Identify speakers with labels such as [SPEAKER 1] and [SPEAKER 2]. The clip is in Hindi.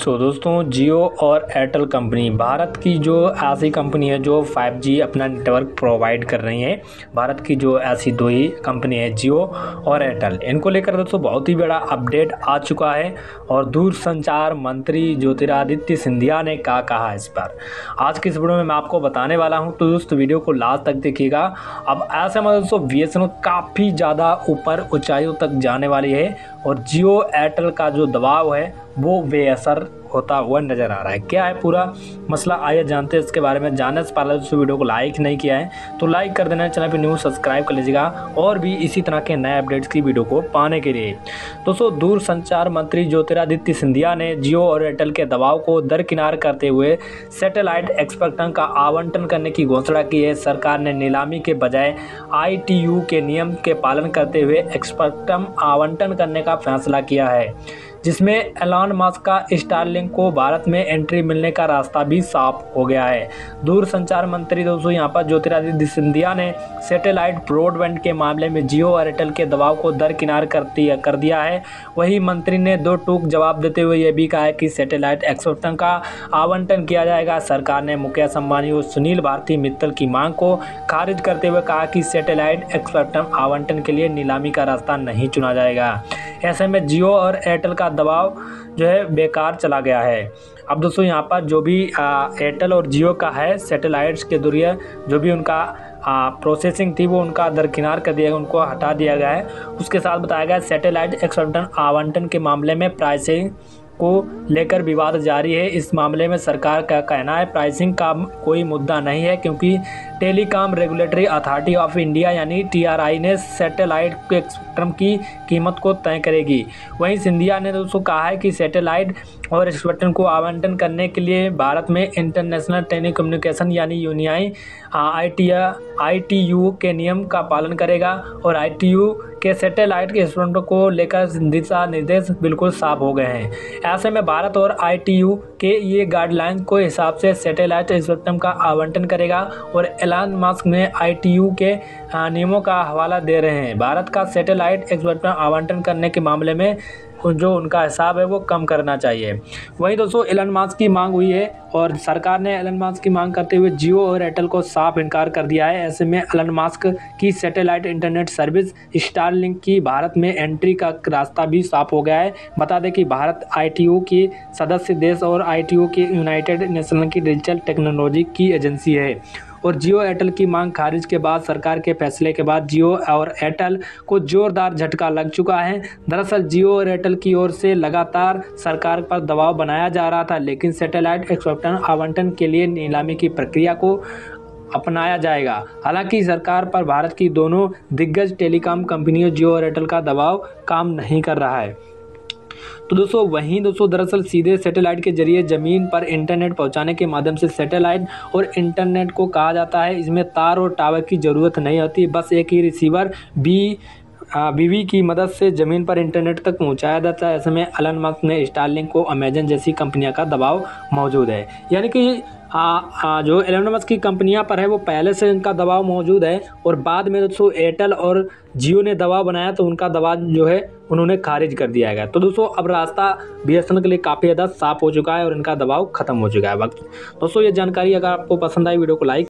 [SPEAKER 1] तो दोस्तों जियो और एयरटेल कंपनी भारत की जो ऐसी कंपनी है जो 5G अपना नेटवर्क प्रोवाइड कर रही है। भारत की जो ऐसी दो ही कंपनी है जियो और एयरटेल, इनको लेकर दोस्तों बहुत ही बड़ा अपडेट आ चुका है और दूरसंचार मंत्री ज्योतिरादित्य सिंधिया ने क्या कहा इस पर आज की इस वीडियो में मैं आपको बताने वाला हूं। तो दोस्तों वीडियो को लास्ट तक देखिएगा। अब ऐसे में दोस्तों BSNL काफ़ी ज़्यादा ऊपर ऊंचाइयों तक जाने वाली है और जियो एयरटेल का जो दबाव है वो बेअसर होता हुआ नज़र आ रहा है। क्या है पूरा मसला, आइए जानते हैं इसके बारे में। जानने से पहले दोस्तों वीडियो को लाइक नहीं किया है तो लाइक कर देना, चैनल पे न्यू सब्सक्राइब कर लीजिएगा और भी इसी तरह के नए अपडेट्स की वीडियो को पाने के लिए। दोस्तों दूरसंचार मंत्री ज्योतिरादित्य सिंधिया ने जियो और एयरटेल के दबाव को दरकिनार करते हुए सैटेलाइट स्पेक्ट्रम का आवंटन करने की घोषणा की है। सरकार ने नीलामी के बजाय ITU के नियम के पालन करते हुए स्पेक्ट्रम आवंटन करने का फैसला किया है, जिसमें एलन मस्क का स्टारलिंक को भारत में एंट्री मिलने का रास्ता भी साफ हो गया है। दूरसंचार मंत्री दोस्तों यहाँ पर ज्योतिरादित्य सिंधिया ने सैटेलाइट ब्रॉडबैंड के मामले में जियो और एयरटेल के दबाव को दरकिनार कर दिया है। वही मंत्री ने दो टूक जवाब देते हुए यह भी कहा है कि सैटेलाइट स्पेक्ट्रम का आवंटन किया जाएगा। सरकार ने मुकेश अंबानी और सुनील भारती मित्तल की मांग को खारिज करते हुए कहा कि सैटेलाइट स्पेक्ट्रम आवंटन के लिए नीलामी का रास्ता नहीं चुना जाएगा। ऐसे में जियो और एयरटेल का दबाव जो है बेकार चला गया है। अब दोस्तों यहाँ पर जो भी एयरटेल और जियो का है सैटेलाइट्स के जरिए जो भी उनका प्रोसेसिंग थी वो उनका दरकिनार कर दिया गया, उनको हटा दिया गया है। उसके साथ बताया गया सैटेलाइट स्पेक्ट्रम आवंटन के मामले में प्राइसिंग को लेकर विवाद जारी है। इस मामले में सरकार का कहना है प्राइसिंग का कोई मुद्दा नहीं है, क्योंकि Telecom Regulatory Authority of India यानी TRI ने सैटेलाइट के स्पेक्ट्रम की कीमत को तय करेगी। वहीं सिंधिया ने दोस्तों कहा है कि सैटेलाइट और स्पेक्ट्रम को आवंटन करने के लिए भारत में इंटरनेशनल टेलीकम्युनिकेशन यानी यूनियाई ITU के नियम का पालन करेगा और ITU के सैटेलाइट के स्पेक्ट्रम को लेकर दिशा निर्देश बिल्कुल साफ हो गए हैं। ऐसे में भारत और ITU के ये गाइडलाइंस को हिसाब से सैटेलाइट स्पेक्ट्रम का आवंटन करेगा और एलन मस्क ने ITU के नियमों का हवाला दे रहे हैं। भारत का सैटेलाइट स्पेक्ट्रम आवंटन करने के मामले में जो उनका हिसाब है वो कम करना चाहिए। वहीं दोस्तों एलन मस्क की मांग हुई है और सरकार ने एलन मस्क की मांग करते हुए जियो और एयरटेल को साफ इनकार कर दिया है। ऐसे में एलन मस्क की सैटेलाइट इंटरनेट सर्विस स्टारलिंक की भारत में एंट्री का रास्ता भी साफ हो गया है। बता दें कि भारत ITU की सदस्य देश और ITU की यूनाइटेड नेशन की डिजिटल टेक्नोलॉजी की एजेंसी है और जियो एयरटेल की मांग खारिज के बाद सरकार के फैसले के बाद जियो और एयरटेल को जोरदार झटका लग चुका है। दरअसल जियो और एयरटेल की ओर से लगातार सरकार पर दबाव बनाया जा रहा था, लेकिन सैटेलाइट स्पेक्ट्रम आवंटन के लिए नीलामी की प्रक्रिया को अपनाया जाएगा। हालांकि सरकार पर भारत की दोनों दिग्गज टेलीकॉम कंपनियों जियो और एयरटेल का दबाव काम नहीं कर रहा है। तो दोस्तों दरअसल सीधे सैटेलाइट के जरिए ज़मीन पर इंटरनेट पहुंचाने के माध्यम से सैटेलाइट और इंटरनेट को कहा जाता है। इसमें तार और टावर की ज़रूरत नहीं होती, बस एक ही रिसीवर BB की मदद से ज़मीन पर इंटरनेट तक पहुंचाया जाता है। ऐसे में एलन मस्क ने स्टारलिंक को अमेजन जैसी कंपनियों का दबाव मौजूद है, यानी कि जो एलन मस्क की कंपनियां पर है वो पहले से इनका दबाव मौजूद है और बाद में दोस्तों एयरटेल और जियो ने दबाव बनाया तो उनका दबाव जो है उन्होंने खारिज कर दिया गया। तो दोस्तों अब रास्ता BSNL के लिए काफ़ी ज़्यादा साफ हो चुका है और इनका दबाव खत्म हो चुका है। वक्त दोस्तों ये जानकारी अगर आपको पसंद आई वीडियो को लाइक